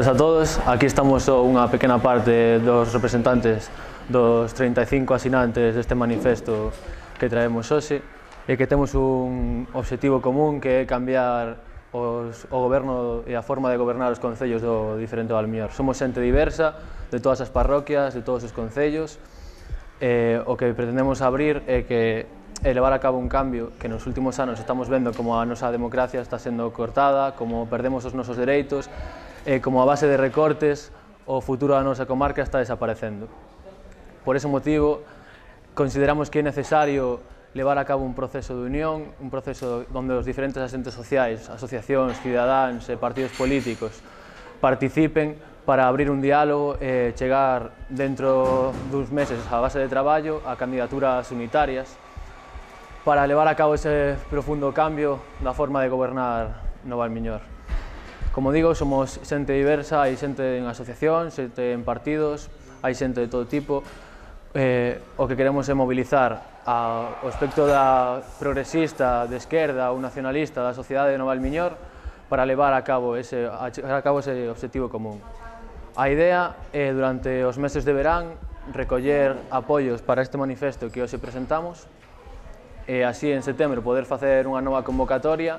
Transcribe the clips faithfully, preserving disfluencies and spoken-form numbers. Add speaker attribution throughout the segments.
Speaker 1: tardes a todos. Aquí estamos unha pequena parte dos representantes dos treinta e cinco asinantes deste manifesto que traemos hoxe e que temos un obxectivo común que é cambiar os, o goberno e a forma de gobernar os concellos do diferente Valmiñor. Somos xente diversa de todas as parroquias, de todos os concellos. Eh, o que pretendemos abrir é que é levar a cabo un cambio que nos últimos anos estamos vendo como a nosa democracia está sendo cortada, como perdemos os nosos dereitos, e como a base de recortes o futuro da nosa comarca está desaparecendo. Por ese motivo, consideramos que é necesario levar a cabo un proceso de unión, un proceso onde os diferentes asentes sociais, asociacións, cidadáns e partidos políticos participen para abrir un diálogo e chegar dentro duns meses a base de traballo a candidaturas unitarias para levar a cabo ese profundo cambio da forma de gobernar no Valmiñor. Como digo, somos xente diversa, hai xente en asociacións, xente en partidos, hai xente de todo tipo. Eh, o que queremos é mobilizar ao aspecto da progresista, de esquerda ou nacionalista da sociedade no Valmiñor para levar a cabo ese, a chegar a cabo ese obxectivo común. A idea é, durante os meses de verán, recoller apoios para este manifesto que hoxe presentamos e así en setembro poder facer unha nova convocatoria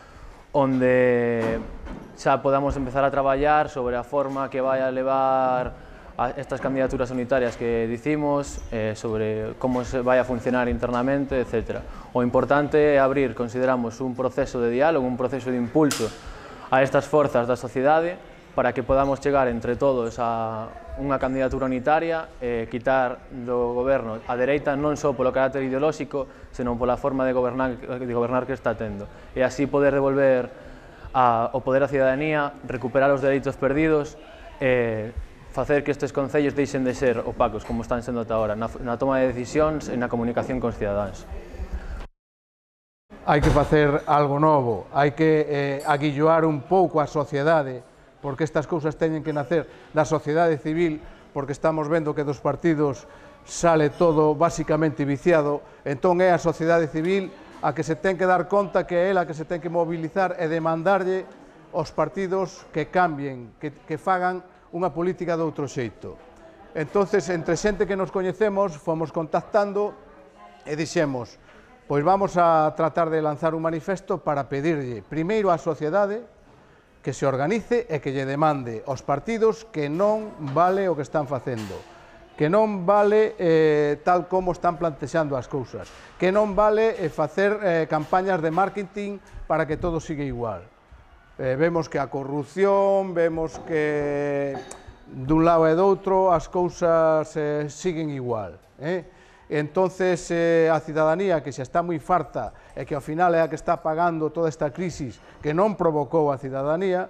Speaker 1: onde xa podamos empezar a traballar sobre a forma que vai a levar a estas candidaturas unitarias que dicimos, eh, sobre como se vai a funcionar internamente, etcétera. O importante é abrir, consideramos, un proceso de diálogo, un proceso de impulso a estas forzas da sociedade para que podamos chegar entre todos a unha candidatura unitaria e quitar do goberno a dereita non só polo carácter ideolóxico, senón pola forma de gobernar, de gobernar que está tendo. E así poder devolver a, o poder á cidadanía, recuperar os dereitos perdidos e facer que estes concellos deixen de ser opacos como están sendo ata ahora, na, na toma de decisións e na comunicación cos cidadáns.
Speaker 2: Hai que facer algo novo, hai que eh, aguilloar un pouco a sociedade, porque estas cousas teñen que nacer da sociedade civil, porque estamos vendo que dos partidos sale todo basicamente viciado, entón é a sociedade civil a que se ten que dar conta que é ela que se ten que mobilizar e demandarlle aos partidos que cambien, que, que fagan unha política de outro xeito. Entonces, entre xente que nos coñecemos, fomos contactando e dixemos, pois vamos a tratar de lanzar un manifesto para pedirlle, primeiro á sociedade, que se organice e que lle demande aos partidos que non vale o que están facendo, que non vale eh, tal como están plantexando as cousas, que non vale eh, facer eh, campañas de marketing para que todo siga igual. Eh, vemos que a corrupción, vemos que dun lado e do outro as cousas eh, siguen igual. Eh? Entonces, eh, a cidadanía que xa está moi farta e que ao final é a que está pagando toda esta crisis que non provocou a cidadanía,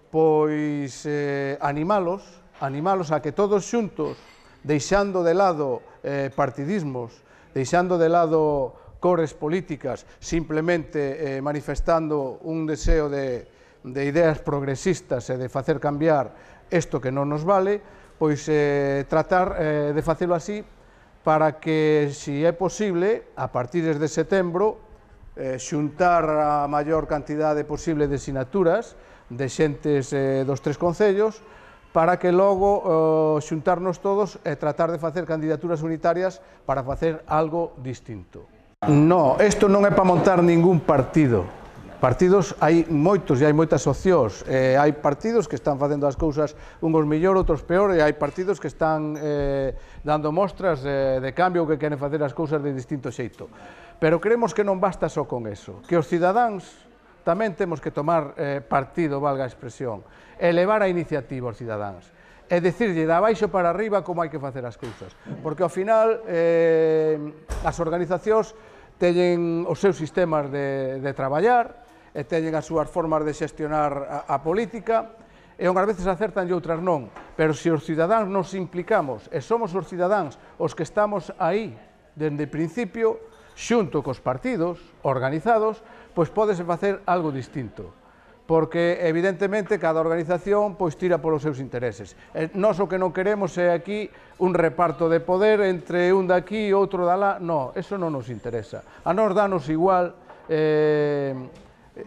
Speaker 2: pois eh, animalos, animalos a que todos xuntos, deixando de lado eh, partidismos, deixando de lado cores políticas, simplemente eh, manifestando un deseo de, de ideas progresistas e de facer cambiar isto que non nos vale, pois eh, tratar eh, de facelo así para que, se é posible, a partir de setembro, eh, xuntar a maior cantidade posible de sinaturas de xentes eh, dos tres concellos, para que logo eh, xuntarnos todos e tratar de facer candidaturas unitarias para facer algo distinto. No, isto non é para montar ningún partido. Partidos hai moitos e hai moitas opcións, eh, hai partidos que están facendo as cousas unhos mellor, outros peor, e hai partidos que están eh, dando mostras eh, de cambio que queren facer as cousas de distinto xeito. Pero creemos que non basta só con eso, que os cidadáns tamén temos que tomar eh, partido, valga a expresión, e levar a iniciativa aos cidadáns, e dicirlle de abaixo para arriba como hai que facer as cousas, porque ao final eh, as organizacións teñen os seus sistemas de, de traballar, e teñen as súas formas de xestionar a, a política, e unhas veces acertan e outras non, pero se os cidadáns nos implicamos, e somos os cidadáns os que estamos aí dende o principio, xunto cos partidos organizados, pois pódese facer algo distinto, porque evidentemente cada organización pois tira polos seus intereses. E nós o que non queremos é aquí un reparto de poder entre un daqui e outro de alá, non, eso non nos interesa. A nós danos igual eh,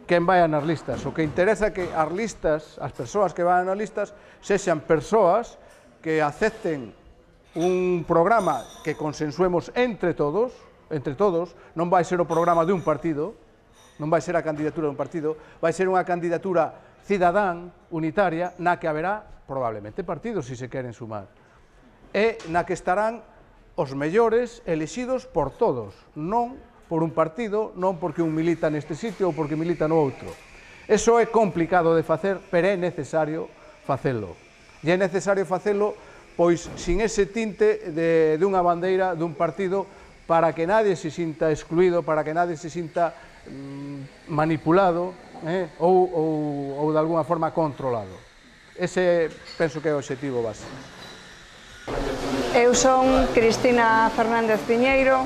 Speaker 2: quen vai nas listas. O que interesa é que as listas, as persoas que van nas listas, sexan persoas que acepten un programa que consensuemos entre todos, entre todos, non vai ser o programa de un partido, non vai ser a candidatura de un partido, vai ser unha candidatura cidadán, unitaria, na que haberá probablemente partidos se se queren sumar, e na que estarán os mellores elixidos por todos, non por un partido, non porque un milita neste sitio ou porque milita no outro. Eso é complicado de facer, pero é necesario facelo. E é necesario facelo, pois, sin ese tinte de, de unha bandeira dun partido para que nadie se sinta excluído, para que nadie se sinta mm, manipulado eh, ou, ou, ou de alguna forma controlado. Ese penso que é o obxectivo básico.
Speaker 3: Eu son Cristina Fernández Piñeiro,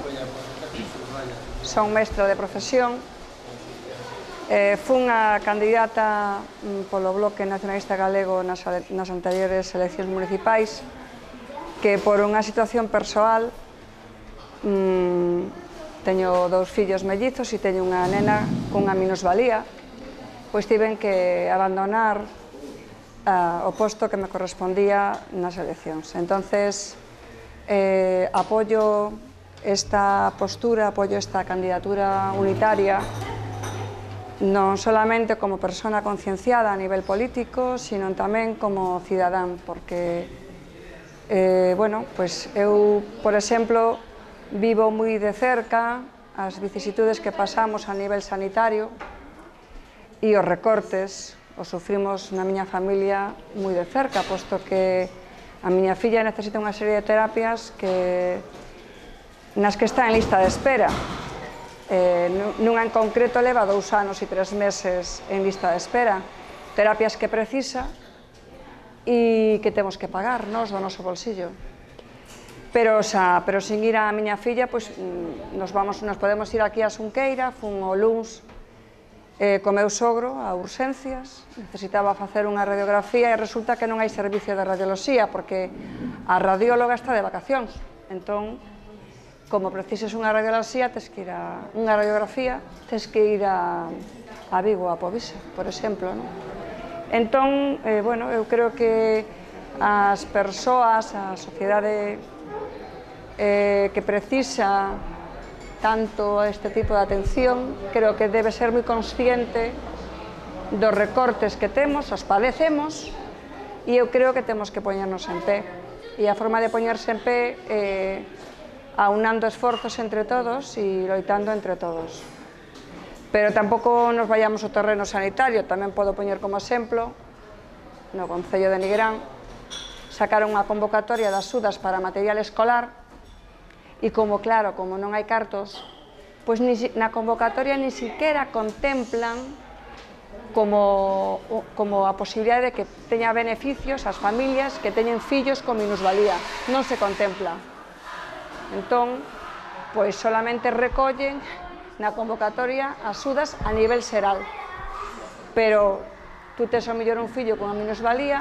Speaker 3: son mestra de profesión, eh, fun a candidata mm, polo Bloque Nacionalista Galego nas, nas anteriores eleccións municipais, que por unha situación persoal mmm, teño dous fillos mellizos e teño unha nena cunha minusvalía, pois tiven que abandonar uh, o posto que me correspondía nas eleccións. Entonces, eh, apoio esta postura, apoio esta candidatura unitaria, non solamente como persona concienciada a nivel político, sino tamén como cidadán, porque, eh, bueno, pues eu, por exemplo, vivo moi de cerca as vicisitudes que pasamos a nivel sanitario e os recortes os sufrimos na miña familia moi de cerca, posto que a miña filla necesita unha serie de terapias que nas que está en lista de espera. Eh, nunha en concreto leva dous anos e tres meses en lista de espera, terapias que precisa e que temos que pagar nós do noso bolsillo. Pero, xa, pero sin ir a miña filla, pois, nos, vamos, nos podemos ir aquí a Xunqueira, fun o luns eh, co meu sogro a urxencias, necesitaba facer unha radiografía e resulta que non hai servicio de radioloxía porque a radióloga está de vacacións. Entón, como precises unha radioloxía, tes que ir a unha radiografía, tes que ir a, a Vigo, a Povisa, por exemplo, non? Entón, eh, bueno, eu creo que as persoas, a sociedade eh, que precisa tanto este tipo de atención, creo que debe ser moi consciente dos recortes que temos, os padecemos, e eu creo que temos que poñernos en pé. E a forma de poñerse en pé é eh, aunando esforzos entre todos e loitando entre todos. Pero tampouco nos vayamos ao terreno sanitario, tamén podo poñer como exemplo, no Concello de Nigrán, sacaron unha convocatoria das axudas para material escolar e como, claro, como non hai cartos, pois na convocatoria ni siquiera contemplan como, como a posibilidade de que teña beneficios as familias que teñen fillos con minusvalía. Non se contempla. Entón, pois solamente recollen na convocatoria axudas a nivel xeral. Pero tú tes ao mellor un fillo con a minusvalía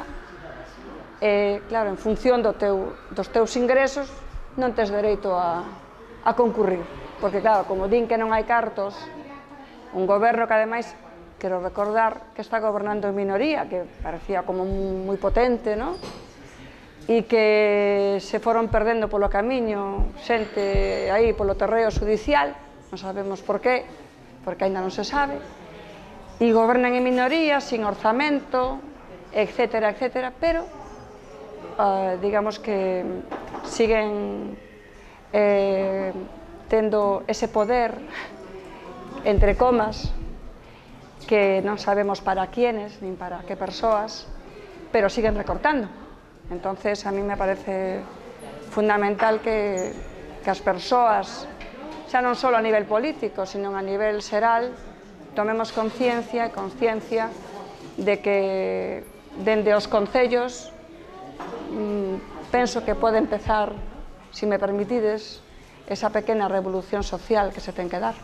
Speaker 3: e, claro, en función do teu, dos teus ingresos non tes dereito a, a concurrir. Porque, claro, como din que non hai cartos, un goberno que, ademais, quero recordar que está gobernando en minoría, que parecía como moi potente, non? E que se foron perdendo polo camiño xente aí polo terreo judicial, non sabemos por qué, porque aínda non se sabe, e gobernan en minoría, sin orzamento, etcétera, etcétera, pero uh, digamos que siguen eh, tendo ese poder, entre comas, que non sabemos para quiénes, nin para que persoas, pero siguen recortando. Entonces, a mí me parece fundamental que, que as persoas, xa non só a nivel político, sino a nivel xeral, tomemos conciencia e conciencia de que dende os concellos mmm, penso que pode empezar, se me permitides, esa pequena revolución social que se ten que dar.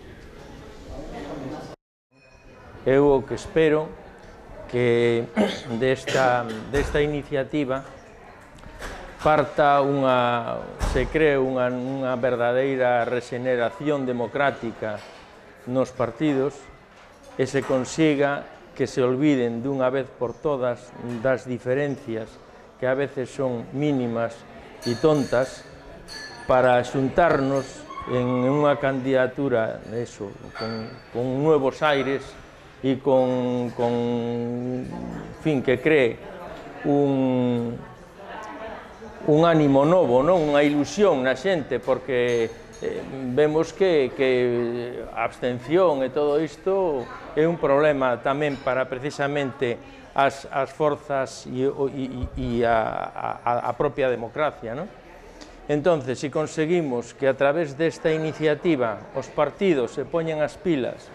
Speaker 4: Eu o que espero que desta, desta iniciativa parta unha, se cree unha, unha verdadeira regeneración democrática nos partidos e se consiga que se olviden dunha vez por todas das diferencias que a veces son mínimas e tontas para xuntarnos en unha candidatura eso, con, con nuevos aires e con, con fin, que cree un, un ánimo novo, non? Unha ilusión na xente, porque eh, vemos que, que a abstención e todo isto é un problema tamén para precisamente as, as forzas e, e, e a, a, a propia democracia, non? Entonces, se conseguimos que a través desta iniciativa os partidos se poñan as pilas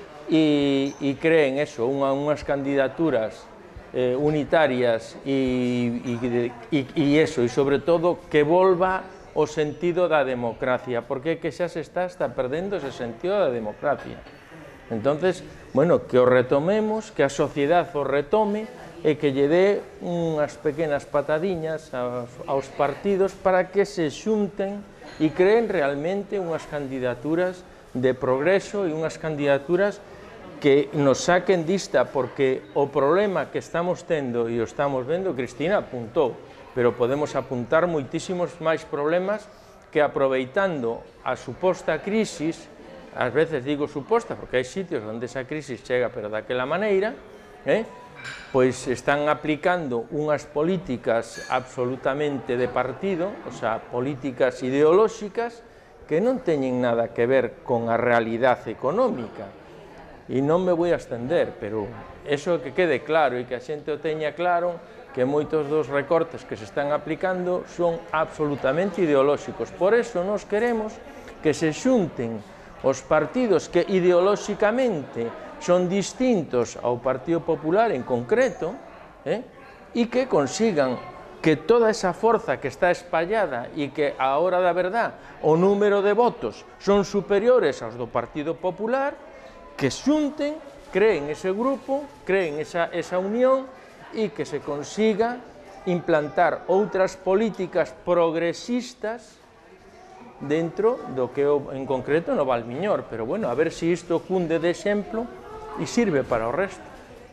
Speaker 4: e, e creen eso, unha, unhas candidaturas eh, unitarias e, e, e, e eso, e sobre todo que volva o sentido da democracia, porque que xa se está, está perdendo ese sentido da democracia. Entonces, bueno, que o retomemos, que a sociedade o retome, e que lle dé unhas pequenas patadiñas aos, aos partidos para que se xunten e creen realmente unhas candidaturas de progreso e unhas candidaturas que nos saquen dista, porque o problema que estamos tendo e o estamos vendo, Cristina apuntou, pero podemos apuntar moitísimos máis problemas que, aproveitando a suposta crisis, ás veces digo suposta porque hai sitios onde esa crisis chega pero daquela maneira, eh? pois están aplicando unhas políticas absolutamente de partido, o sea, políticas ideolóxicas que non teñen nada que ver con a realidade económica. E non me vou a estender, pero eso que quede claro e que a xente o teña claro, que moitos dos recortes que se están aplicando son absolutamente ideolóxicos. Por eso nos queremos que se xunten os partidos que ideolóxicamente son distintos ao Partido Popular en concreto, eh, e que consigan que toda esa forza que está espallada e que a hora da verdad o número de votos son superiores aos do Partido Popular, que xunten, creen ese grupo, creen esa, esa unión e que se consiga implantar outras políticas progresistas dentro do que en concreto no Valmiñor, pero bueno, a ver se isto cunde de exemplo e sirve para o resto.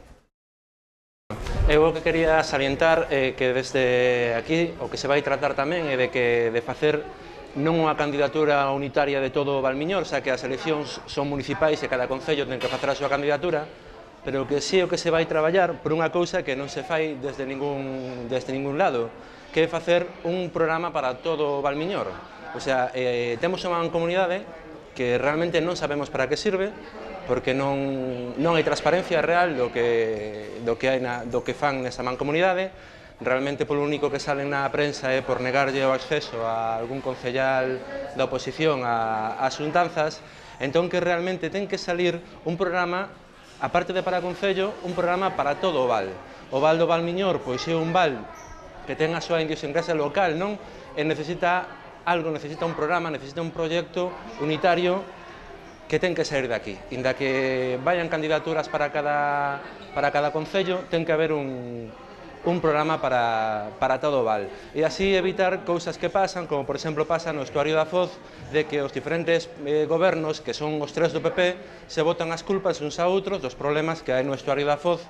Speaker 5: Eu o que quería salientar é que desde aquí o que se vai tratar tamén é de que de facer non unha candidatura unitaria de todo o Valmiñor, xa que as eleccións son municipais e cada concello ten que facer a súa candidatura, pero que sí o que se vai traballar por unha cousa que non se fai desde ningún, desde ningún lado, que é facer un programa para todo o Valmiñor. O sea, eh, temos unha comunidade que realmente non sabemos para que sirve, porque non, non hai transparencia real do que, do que, hai na, do que fan nesa mancomunidade. Realmente polo único que salen na prensa é por negarlle o acceso a algún concellal da oposición a, a xuntanzas, entón que realmente ten que salir un programa, aparte de para Concello, un programa para todo o Val. O Val do Valmiñor pois é un val que ten a súa idiosincrasia local, non? E necesita algo, necesita un programa, necesita un proxecto unitario que ten que sair de aquí. Inda que vayan candidaturas para cada, para cada concello, ten que haber un, un programa para, para todo o Val. E así evitar cousas que pasan, como por exemplo pasa no estuario da Foz, de que os diferentes eh, gobernos, que son os tres do P P, se botan as culpas uns a outros dos problemas que hai no estuario da Foz,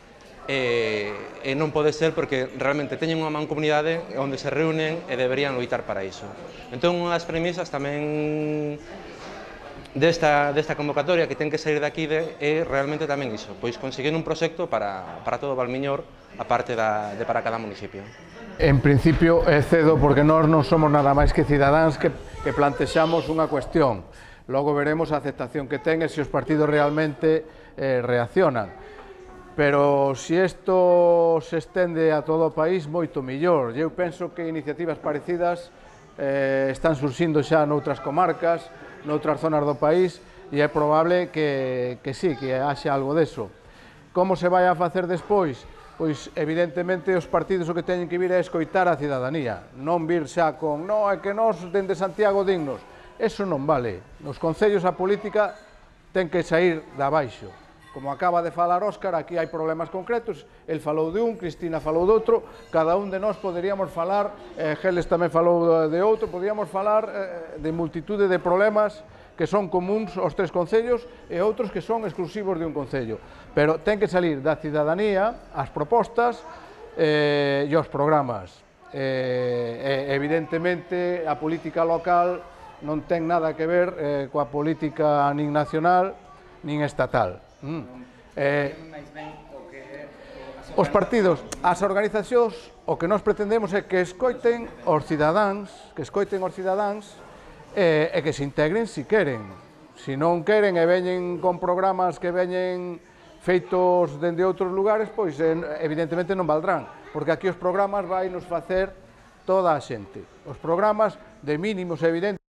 Speaker 5: e, e non pode ser porque realmente teñen unha mancomunidade onde se reúnen e deberían loitar para iso. Entón, unha das premisas tamén desta, desta convocatoria que ten que sair de aquí de, é realmente tamén iso, pois conseguir un proxecto para, para todo o Valmiñor, a parte da, de para cada municipio.
Speaker 2: En principio é cedo porque nós non somos nada máis que cidadáns que, que plantexamos unha cuestión. Logo veremos a aceptación que ten e se os partidos realmente eh, reaccionan. Pero se isto se estende a todo o país, moito millor. Eu penso que iniciativas parecidas eh, están surxindo xa noutras comarcas, noutras zonas do país, e é probable que, que sí, que haxe algo deso. Como se vai a facer despois? Pois, evidentemente, os partidos o que teñen que vir é escoitar a cidadanía, non vir xa con, non, é que nós, dende Santiago, dignos. Eso non vale. Nos concellos a política ten que sair de abaixo. Como acaba de falar Óscar, aquí hai problemas concretos, el falou de un, Cristina falou de outro, cada un de nós poderíamos falar, eh, Geles tamén falou de outro, poderíamos falar eh, de multitude de problemas que son comuns aos tres concellos e outros que son exclusivos de un concello. Pero ten que salir da cidadanía as propostas e os programas. Evidentemente, a política local non ten nada que ver coa política nin nacional nin estatal. Os partidos, as organizacións, o que nós pretendemos é que escoiten os cidadáns, que escoiten os cidadáns e, e que se integren si queren. Se non queren e veñen con programas que veñen feitos dende outros lugares, pois evidentemente non valdrán, porque aquí os programas vai nos facer toda a xente. Os programas de mínimos evidentes